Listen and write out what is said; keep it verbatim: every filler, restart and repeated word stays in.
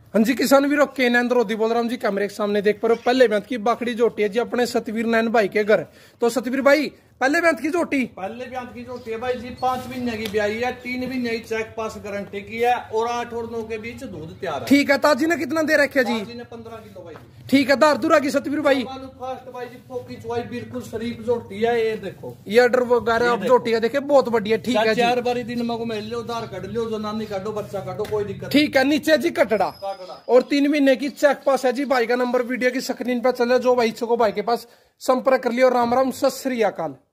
हाँ जी किसान वीरों के नंदरोदी बोल रहा हूँ जी, कैमरे के सामने देख पा रहे हो पहले बेंत की बाखड़ी जोटी है जी अपने सतवीर नैन भाई के घर। तो सतवीर भाई पहले बेंत की जोटी पहले बेंत की जोटी है भाई जी, पांच महीने की ब्याई है, तीन महीने की चेक पास गारंटी की है और आठ और नौ के बीच दूध तैयार है। ठीक है। ताजी ने कितना दे रखे जी? ताजी ने पंद्रह किलो भाई जी। ठीक है। दार दूरा की सतवीर भाई फास्ट भाई जी, फोकी चुवाई बिल्कुल शरीफ जोटी है। ये देखो ये अडर वगैरह अब जोटी है देखे बहुत बढ़िया। ठीक है। चार बारी दिन में मिल लो, दार कट लो, जनानी काटो, बच्चा काटो, कोई दिक्कत। ठीक है। नीचे जी कटड़ा और तीन महीने की चेक पास है जी। भाई का नंबर वीडियो की स्क्रीन पर चले, जो भाई इच्छुक हो भाई के पास संपर्क कर लियो। राम राम, सत श्री अकाल।